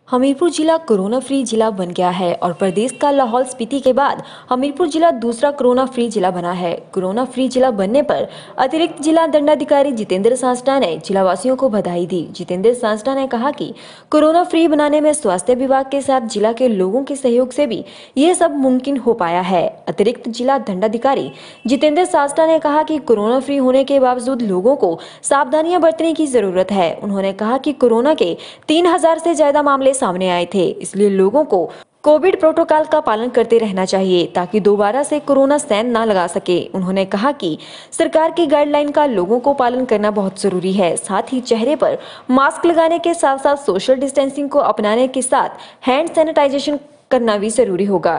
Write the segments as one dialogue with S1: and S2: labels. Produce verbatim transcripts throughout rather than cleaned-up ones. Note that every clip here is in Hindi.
S1: हमीरपुर जिला कोरोना फ्री जिला बन गया है और प्रदेश का लाहौल स्पीति के बाद हमीरपुर जिला दूसरा कोरोना फ्री जिला बना है। कोरोना फ्री जिला बनने पर अतिरिक्त जिला दंडाधिकारी जितेंद्र सांसटा ने जिलावासियों को बधाई दी। जितेंद्र सांसटा ने कहा कि कोरोना फ्री बनाने में स्वास्थ्य विभाग के साथ जिला के लोगों के सहयोग से भी ये सब मुमकिन हो पाया है। अतिरिक्त जिला दंडाधिकारी जितेंद्र सांसटा ने कहा कि कोरोना फ्री होने के बावजूद लोगों को सावधानियां बरतने की जरूरत है। उन्होंने कहा कि कोरोना के तीन हजार से ज्यादा मामले सामने आए थे, इसलिए लोगों को कोविड प्रोटोकॉल का पालन करते रहना चाहिए ताकि दोबारा से कोरोना सैन ना लगा सके। उन्होंने कहा कि सरकार की गाइडलाइन का लोगों को पालन करना बहुत जरूरी है। साथ ही चेहरे पर मास्क लगाने के साथ साथ सोशल डिस्टेंसिंग को अपनाने के साथ हैंड सैनिटाइजेशन करना भी जरूरी होगा।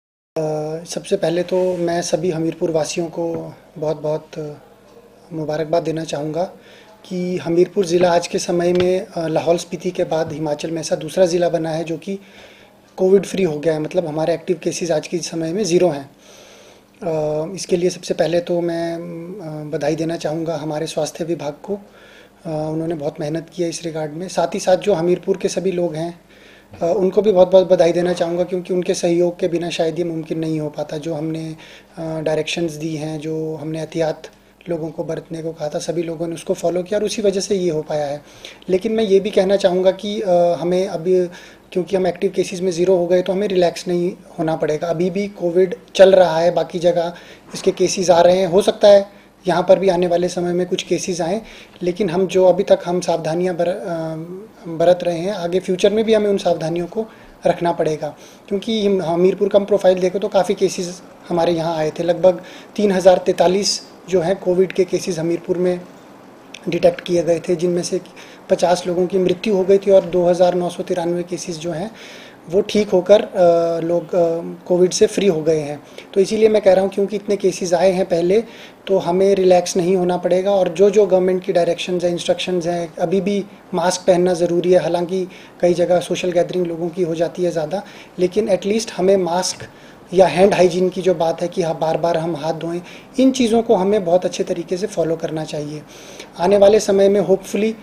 S2: सबसे पहले तो मैं सभी हमीरपुर वासियों को बहुत बहुत मुबारकबाद देना चाहूँगा कि हमीरपुर ज़िला आज के समय में लाहौल स्पीति के बाद हिमाचल में ऐसा दूसरा ज़िला बना है जो कि कोविड फ्री हो गया है। मतलब हमारे एक्टिव केसेस आज के समय में ज़ीरो हैं। इसके लिए सबसे पहले तो मैं बधाई देना चाहूँगा हमारे स्वास्थ्य विभाग को। उन्होंने बहुत मेहनत की है इस रिगार्ड में। साथ ही साथ जो हमीरपुर के सभी लोग हैं उनको भी बहुत बहुत बधाई देना चाहूँगा, क्योंकि उनके सहयोग के बिना शायद ये मुमकिन नहीं हो पाता। जो हमने डायरेक्शंस दी हैं, जो हमने एहतियात लोगों को बरतने को कहा था, सभी लोगों ने उसको फॉलो किया और उसी वजह से ये हो पाया है। लेकिन मैं ये भी कहना चाहूँगा कि आ, हमें अभी, क्योंकि हम एक्टिव केसेस में ज़ीरो हो गए, तो हमें रिलैक्स नहीं होना पड़ेगा। अभी भी कोविड चल रहा है, बाकी जगह इसके केसेस आ रहे हैं। हो सकता है यहाँ पर भी आने वाले समय में कुछ केसेस आएँ, लेकिन हम जो अभी तक हम सावधानियाँ बर, बरत रहे हैं, आगे फ्यूचर में भी हमें उन सावधानियों को रखना पड़ेगा। क्योंकि हमीरपुर का हम प्रोफाइल देखो तो काफ़ी केसेस हमारे यहाँ आए थे। लगभग तीन हज़ार तैंतालीस जो हैं कोविड के केसेस हमीरपुर में डिटेक्ट किए गए थे, जिनमें से पचास लोगों की मृत्यु हो गई थी और दो हज़ार नौ सौ तिरानवे केसेस जो हैं वो ठीक होकर लोग कोविड से फ्री हो गए हैं। तो इसीलिए मैं कह रहा हूँ, क्योंकि इतने केसेस आए हैं पहले, तो हमें रिलैक्स नहीं होना पड़ेगा। और जो जो गवर्नमेंट की डायरेक्शंस हैं, इंस्ट्रक्शंस हैं, अभी भी मास्क पहनना ज़रूरी है। हालांकि कई जगह सोशल गैदरिंग लोगों की हो जाती है ज़्यादा, लेकिन एटलीस्ट हमें मास्क या हैंड हाइजीन की जो बात है कि हाँ बार बार हम हाथ धोएं, इन चीज़ों को हमें बहुत अच्छे तरीके से फॉलो करना चाहिए। आने वाले समय में होपफुली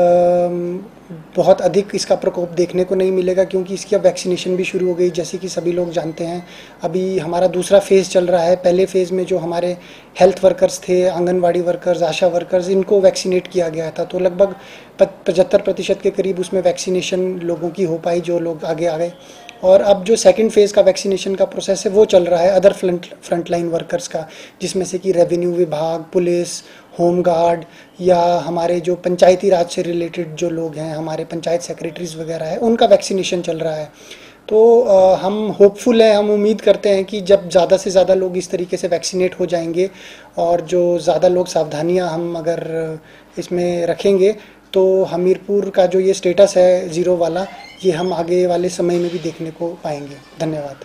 S2: बहुत अधिक इसका प्रकोप देखने को नहीं मिलेगा, क्योंकि इसकी अब वैक्सीनेशन भी शुरू हो गई। जैसे कि सभी लोग जानते हैं, अभी हमारा दूसरा फेज़ चल रहा है। पहले फेज़ में जो हमारे हेल्थ वर्कर्स थे, आंगनवाड़ी वर्कर्स, आशा वर्कर्स, इनको वैक्सीनेट किया गया था। तो लगभग पचहत्तर प्रतिशत के करीब उसमें वैक्सीनेशन लोगों की हो पाई, जो लोग आगे आ गए। और अब जो सेकंड फेज़ का वैक्सीनेशन का प्रोसेस है वो चल रहा है अदर फ्रंट फ्रंटलाइन वर्कर्स का, जिसमें से कि रेवेन्यू विभाग, पुलिस, होम गार्ड, या हमारे जो पंचायती राज से रिलेटेड जो लोग हैं, हमारे पंचायत सेक्रेटरीज वगैरह है, उनका वैक्सीनेशन चल रहा है। तो आ, हम होपफुल हैं, हम उम्मीद करते हैं कि जब ज़्यादा से ज़्यादा लोग इस तरीके से वैक्सीनेट हो जाएंगे और जो ज़्यादा लोग सावधानियां हम अगर इसमें रखेंगे, तो हमीरपुर का जो ये स्टेटस है ज़ीरो वाला, ये हम आगे वाले समय में भी देखने को पाएंगे। धन्यवाद।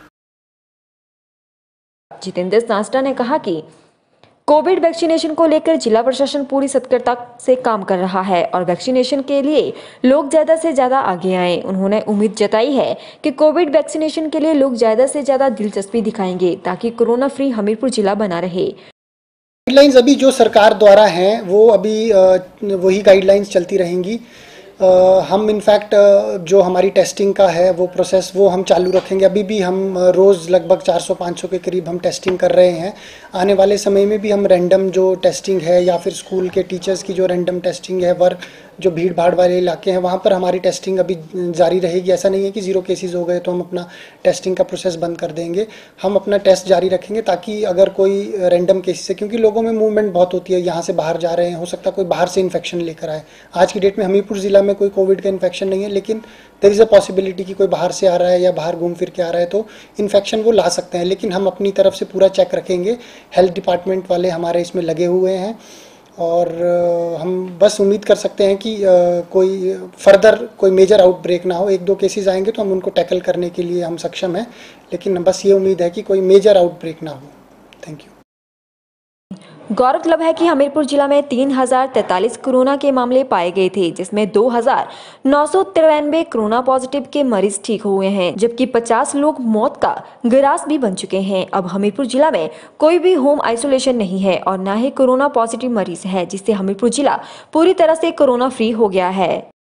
S1: जितेंद्र सांसटा ने कहा कि कोविड वैक्सीनेशन को लेकर जिला प्रशासन पूरी सतर्कता से काम कर रहा है और वैक्सीनेशन के लिए लोग ज्यादा से ज्यादा आगे आएं। उन्होंने उम्मीद जताई है कि कोविड वैक्सीनेशन के लिए लोग ज्यादा से ज्यादा दिलचस्पी दिखाएंगे ताकि कोरोना फ्री हमीरपुर जिला बना रहे।
S2: गाइडलाइंस अभी जो सरकार द्वारा हैं वो अभी वही गाइडलाइंस चलती रहेंगी। Uh, हम इनफैक्ट uh, जो हमारी टेस्टिंग का है वो प्रोसेस वो हम चालू रखेंगे। अभी भी हम uh, रोज़ लगभग चार सौ पाँच सौ के करीब हम टेस्टिंग कर रहे हैं। आने वाले समय में भी हम रैंडम जो टेस्टिंग है, या फिर स्कूल के टीचर्स की जो रैंडम टेस्टिंग है, वर्क जो भीड़ भाड़ वाले इलाके हैं वहाँ पर हमारी टेस्टिंग अभी जारी रहेगी। ऐसा नहीं है कि ज़ीरो केसेस हो गए तो हम अपना टेस्टिंग का प्रोसेस बंद कर देंगे। हम अपना टेस्ट जारी रखेंगे ताकि अगर कोई रैंडम केसेस है, क्योंकि लोगों में मूवमेंट बहुत होती है, यहाँ से बाहर जा रहे हैं, हो सकता है कोई बाहर से इन्फेक्शन लेकर आए। आज की डेट में हमीरपुर ज़िला में कोई कोविड का इन्फेक्शन नहीं है, लेकिन देयर इज़ अ पॉसिबिलिटी कि कोई बाहर से आ रहा है या बाहर घूम फिर के आ रहा है, तो इन्फेक्शन वो ला सकते हैं। लेकिन हम अपनी तरफ से पूरा चेक रखेंगे। हेल्थ डिपार्टमेंट वाले हमारे इसमें लगे हुए हैं और हम बस उम्मीद कर सकते हैं कि कोई फर्दर कोई मेजर आउटब्रेक ना हो। एक दो केसेस आएंगे तो हम उनको टैकल करने के लिए हम सक्षम हैं, लेकिन बस ये उम्मीद है कि कोई मेजर आउटब्रेक ना हो। Thank you.
S1: गौरतलब है कि हमीरपुर जिला में तीन हजार तैंतालीस कोरोना के मामले पाए गए थे, जिसमें दो हजार नौ सौ तिरानवे कोरोना पॉजिटिव के मरीज ठीक हुए हैं, जबकि पचास लोग मौत का ग्रास भी बन चुके हैं। अब हमीरपुर जिला में कोई भी होम आइसोलेशन नहीं है और न ही कोरोना पॉजिटिव मरीज है, जिससे हमीरपुर जिला पूरी तरह से कोरोना फ्री हो गया है।